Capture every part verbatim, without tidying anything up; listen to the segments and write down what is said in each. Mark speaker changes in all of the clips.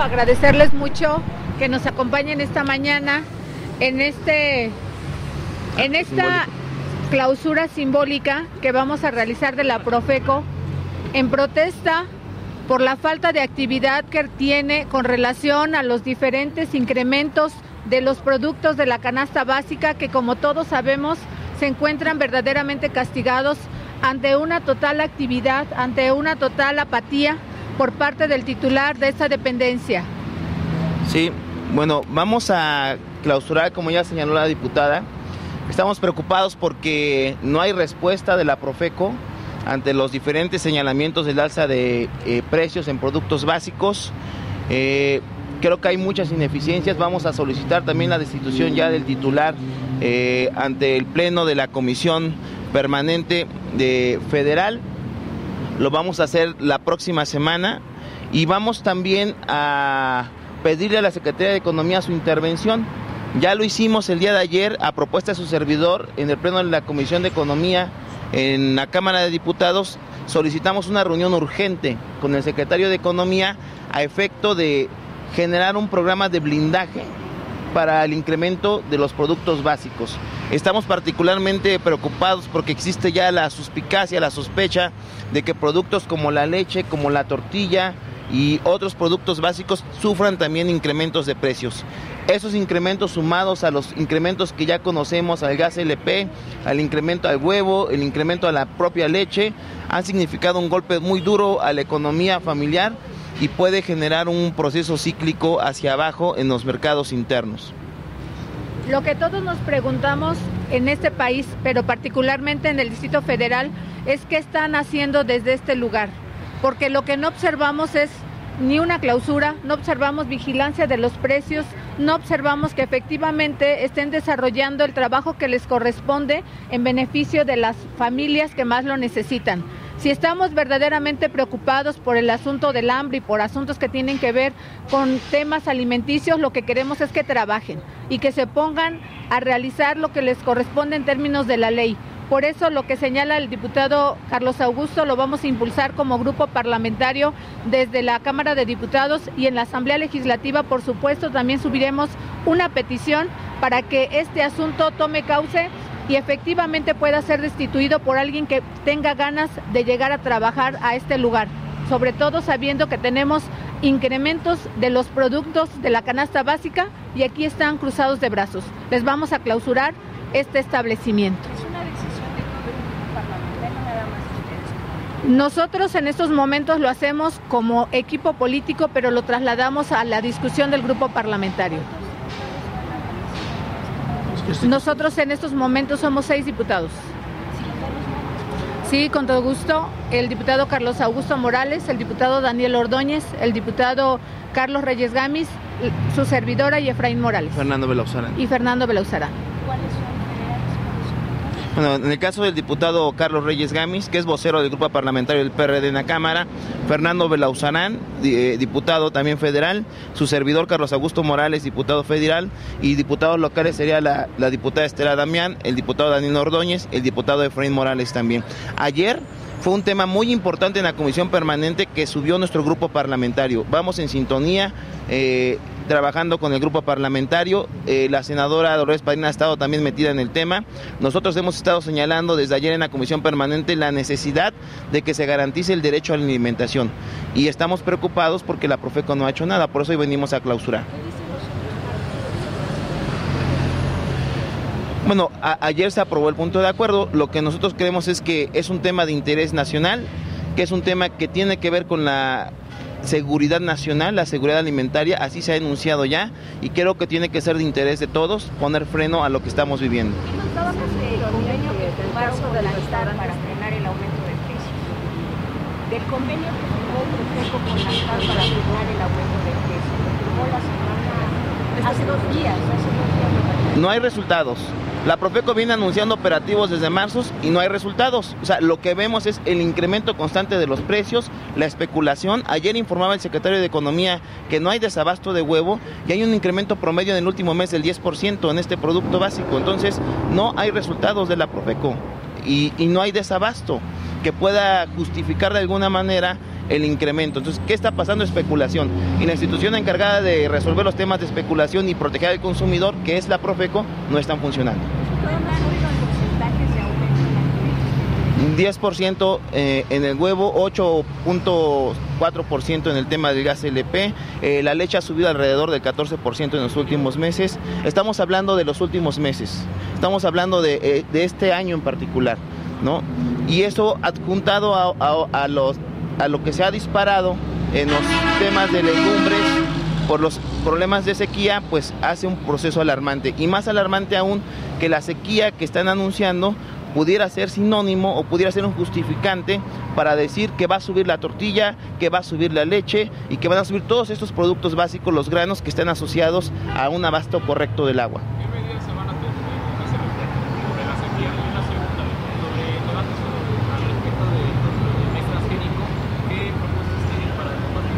Speaker 1: agradecerles mucho que nos acompañen esta mañana en este en esta clausura simbólica que vamos a realizar de la Profeco en protesta por la falta de actividad que tiene con relación a los diferentes incrementos de los productos de la canasta básica que, como todos sabemos, se encuentran verdaderamente castigados ante una total actividad, ante una total apatía por parte del titular de esta dependencia.
Speaker 2: Sí, bueno, vamos a clausurar, como ya señaló la diputada. Estamos preocupados porque no hay respuesta de la Profeco ante los diferentes señalamientos del alza de eh, precios en productos básicos. Eh, creo que hay muchas ineficiencias. Vamos a solicitar también la destitución ya del titular eh, ante el Pleno de la Comisión Permanente de Federal. Lo vamos a hacer la próxima semana y vamos también a pedirle a la Secretaría de Economía su intervención. Ya lo hicimos el día de ayer a propuesta de su servidor en el Pleno de la Comisión de Economía en la Cámara de Diputados. Solicitamos una reunión urgente con el secretario de Economía a efecto de generar un programa de blindaje para el incremento de los productos básicos. Estamos particularmente preocupados porque existe ya la suspicacia, la sospecha de que productos como la leche, como la tortilla y otros productos básicos sufran también incrementos de precios. Esos incrementos sumados a los incrementos que ya conocemos, al gas L P, al incremento al huevo, el incremento a la propia leche, han significado un golpe muy duro a la economía familiar y puede generar un proceso cíclico hacia abajo en los mercados internos.
Speaker 1: Lo que todos nos preguntamos en este país, pero particularmente en el Distrito Federal, es qué están haciendo desde este lugar, porque lo que no observamos es ni una clausura, no observamos vigilancia de los precios, no observamos que efectivamente estén desarrollando el trabajo que les corresponde en beneficio de las familias que más lo necesitan. Si estamos verdaderamente preocupados por el asunto del hambre y por asuntos que tienen que ver con temas alimenticios, lo que queremos es que trabajen y que se pongan a realizar lo que les corresponde en términos de la ley. Por eso lo que señala el diputado Carlos Augusto lo vamos a impulsar como grupo parlamentario desde la Cámara de Diputados y en la Asamblea Legislativa, por supuesto, también subiremos una petición para que este asunto tome cauce y efectivamente pueda ser destituido por alguien que tenga ganas de llegar a trabajar a este lugar, sobre todo sabiendo que tenemos incrementos de los productos de la canasta básica y aquí están cruzados de brazos. Les vamos a clausurar este establecimiento.
Speaker 3: ¿Es una decisión de todo el grupo parlamentario, nada más ustedes?
Speaker 1: Nosotros en estos momentos lo hacemos como equipo político, pero lo trasladamos a la discusión del grupo parlamentario. Nosotros en estos momentos somos seis diputados. Sí, con todo gusto. El diputado Carlos Augusto Morales, el diputado Daniel Ordóñez, el diputado Carlos Reyes Gamis, su servidora y Efraín Morales.
Speaker 2: Fernando Belauzarán.
Speaker 1: Y Fernando Belauzarán.
Speaker 3: ¿Cuáles son federales?
Speaker 2: Bueno, en el caso del diputado Carlos Reyes Gamis, que es vocero del grupo parlamentario del P R D en la Cámara, Fernando Belauzarán, eh, diputado también federal, su servidor Carlos Augusto Morales, diputado federal, y diputados locales sería la, la diputada Estela Damián, el diputado Daniel Ordóñez, el diputado Efraín Morales también. Ayer fue un tema muy importante en la comisión permanente que subió nuestro grupo parlamentario. Vamos en sintonía, eh, trabajando con el grupo parlamentario. Eh, la senadora Dolores Padrón ha estado también metida en el tema. Nosotros hemos estado señalando desde ayer en la comisión permanente la necesidad de que se garantice el derecho a la alimentación. Y estamos preocupados porque la Profeco no ha hecho nada, por eso hoy venimos a clausurar. Bueno, a, ayer se aprobó el punto de acuerdo. Lo que nosotros creemos es que es un tema de interés nacional, que es un tema que tiene que ver con la seguridad nacional, la seguridad alimentaria, así se ha enunciado ya, y creo que tiene que ser de interés de todos poner freno a lo que estamos viviendo.
Speaker 3: ¿Todos el convenio que firmaron con la Antar para frenar el aumento de precios? Del convenio que firmó Profeco con la Antar para frenar el aumento de precios, lo firmó la semana, hace dos días, hace dos días.
Speaker 2: No hay resultados. La Profeco viene anunciando operativos desde marzo y no hay resultados. O sea, lo que vemos es el incremento constante de los precios, la especulación. Ayer informaba el secretario de Economía que no hay desabasto de huevo y hay un incremento promedio en el último mes del diez por ciento en este producto básico. Entonces, no hay resultados de la Profeco y, y no hay desabasto. que pueda justificar de alguna manera el incremento. Entonces, ¿qué está pasando? Especulación. Y la institución encargada de resolver los temas de especulación y proteger al consumidor, que es la Profeco, no están funcionando. diez por ciento eh, en el huevo, ocho punto cuatro por ciento en el tema del gas L P, eh, la leche ha subido alrededor del catorce por ciento en los últimos meses. Estamos hablando de los últimos meses, estamos hablando de, eh, de este año en particular, ¿no? Y eso adjuntado a, a, a, los, a lo que se ha disparado en los temas de legumbres por los problemas de sequía, pues hace un proceso alarmante, y más alarmante aún que la sequía que están anunciando pudiera ser sinónimo o pudiera ser un justificante para decir que va a subir la tortilla, que va a subir la leche y que van a subir todos estos productos básicos, los granos que están asociados a un abasto correcto del agua.
Speaker 4: ¿Qué medidas se van a tener sobre la sequía? Y una segunda, sobre debates al respecto del mes transgénico, ¿qué propuestas tienen para combatir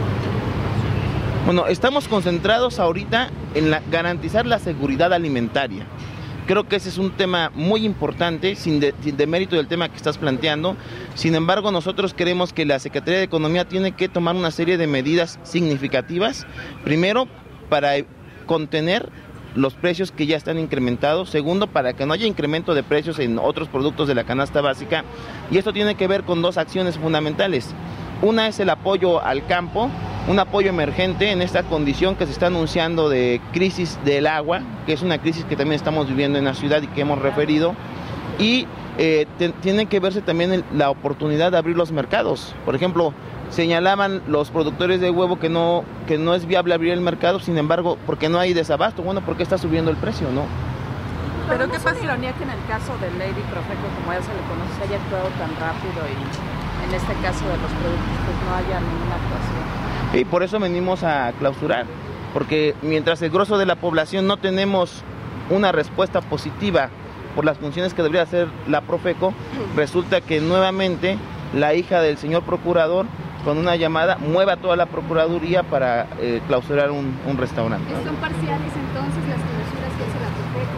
Speaker 4: eso?
Speaker 2: Bueno, estamos concentrados ahorita en la, garantizar la seguridad alimentaria. Creo que ese es un tema muy importante, sin, de, sin demérito del tema que estás planteando. Sin embargo, nosotros creemos que la Secretaría de Economía tiene que tomar una serie de medidas significativas. Primero, para contener los precios que ya están incrementados. Segundo, para que no haya incremento de precios en otros productos de la canasta básica. Y esto tiene que ver con dos acciones fundamentales. Una es el apoyo al campo, un apoyo emergente en esta condición que se está anunciando de crisis del agua, que es una crisis que también estamos viviendo en la ciudad y que hemos referido, y eh, te, tiene que verse también el, la oportunidad de abrir los mercados. Por ejemplo, señalaban los productores de huevo que no, que no es viable abrir el mercado, sin embargo, porque no hay desabasto. Bueno, ¿por qué está subiendo el precio, no?
Speaker 5: Pero qué pasa, ironía, que en el caso de Lady Profeco, como ya se le conoce, se haya actuado tan rápido y en este caso de los productos pues no haya ninguna actuación.
Speaker 2: Y por eso venimos a clausurar, porque mientras el grosso de la población no tenemos una respuesta positiva por las funciones que debería hacer la Profeco, resulta que nuevamente la hija del señor procurador, con una llamada, mueva toda la procuraduría para eh, clausurar un, un restaurante.
Speaker 6: ¿Son parciales entonces las clausuras que hace la Profeco?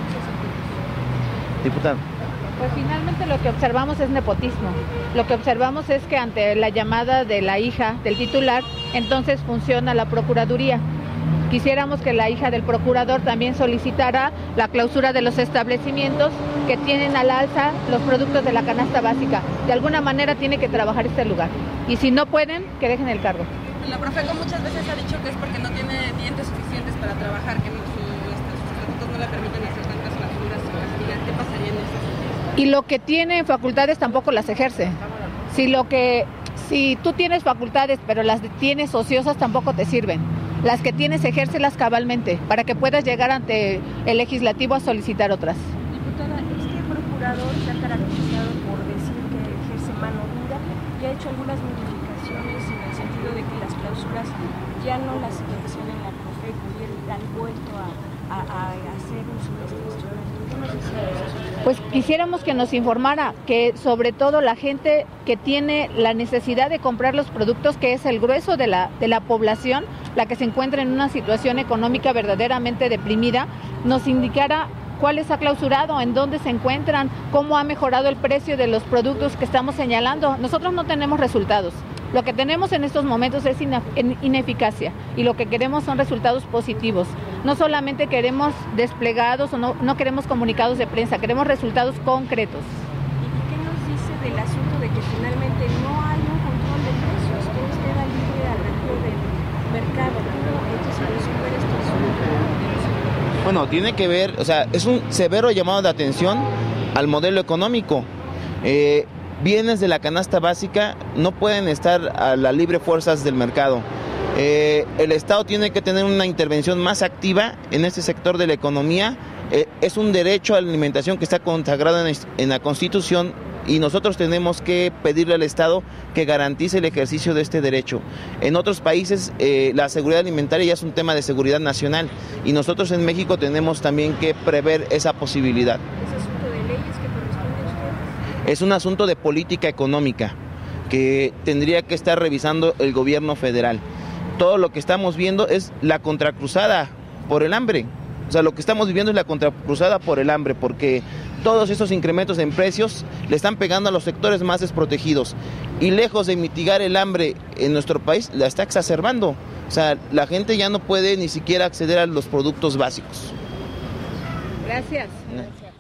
Speaker 2: Diputado.
Speaker 1: Pues finalmente lo que observamos es nepotismo. Lo que observamos es que ante la llamada de la hija del titular, entonces funciona la Procuraduría. Quisiéramos que la hija del procurador también solicitara la clausura de los establecimientos que tienen al alza los productos de la canasta básica. De alguna manera tiene que trabajar este lugar. Y si no pueden, que dejen el cargo.
Speaker 5: La Profeco muchas veces ha dicho que es porque no tiene dientes suficientes para trabajar, que no, su, este, sus estatutos no le permiten hacer tantas clausuras o castigar. ¿Qué pasaría en eso?
Speaker 1: Y lo que tiene facultades tampoco las ejerce. Si lo que, si tú tienes facultades pero las tienes ociosas, tampoco te sirven. Las que tienes, ejércelas cabalmente para que puedas llegar ante el legislativo a solicitar otras.
Speaker 3: Diputada, este procurador se ha caracterizado por decir que ejerce mano dura y ha hecho algunas modificaciones en el sentido de que las clausuras ya no las ejercen en la Profeco y él han vuelto a, a, a hacer uso de este instrumento. ¿Qué nos decía eso?
Speaker 1: Pues quisiéramos que nos informara que sobre todo la gente que tiene la necesidad de comprar los productos, que es el grueso de la, de la población, la que se encuentra en una situación económica verdaderamente deprimida, nos indicara cuáles ha clausurado, en dónde se encuentran, cómo ha mejorado el precio de los productos que estamos señalando. Nosotros no tenemos resultados. Lo que tenemos en estos momentos es ineficacia y lo que queremos son resultados positivos. No solamente queremos desplegados o no, no queremos comunicados de prensa, queremos resultados concretos.
Speaker 3: ¿Y qué nos dice del asunto de que finalmente no hay un control de precios? Todo queda libre albedrío del mercado. ¿Cómo entonces resolver este asunto?
Speaker 2: Bueno, tiene que ver, o sea, es un severo llamado de atención al modelo económico. Eh, Bienes de la canasta básica no pueden estar a la libre fuerzas del mercado. Eh, el Estado tiene que tener una intervención más activa en este sector de la economía. Eh, es un derecho a la alimentación que está consagrado en, en la Constitución y nosotros tenemos que pedirle al Estado que garantice el ejercicio de este derecho. En otros países eh, la seguridad alimentaria ya es un tema de seguridad nacional y nosotros en México tenemos también que prever esa posibilidad. Es un asunto de política económica que tendría que estar revisando el gobierno federal. Todo lo que estamos viendo es la contracruzada por el hambre. O sea, lo que estamos viviendo es la contracruzada por el hambre, porque todos estos incrementos en precios le están pegando a los sectores más desprotegidos y lejos de mitigar el hambre en nuestro país, la está exacerbando. O sea, la gente ya no puede ni siquiera acceder a los productos básicos.
Speaker 1: Gracias.
Speaker 2: Gracias.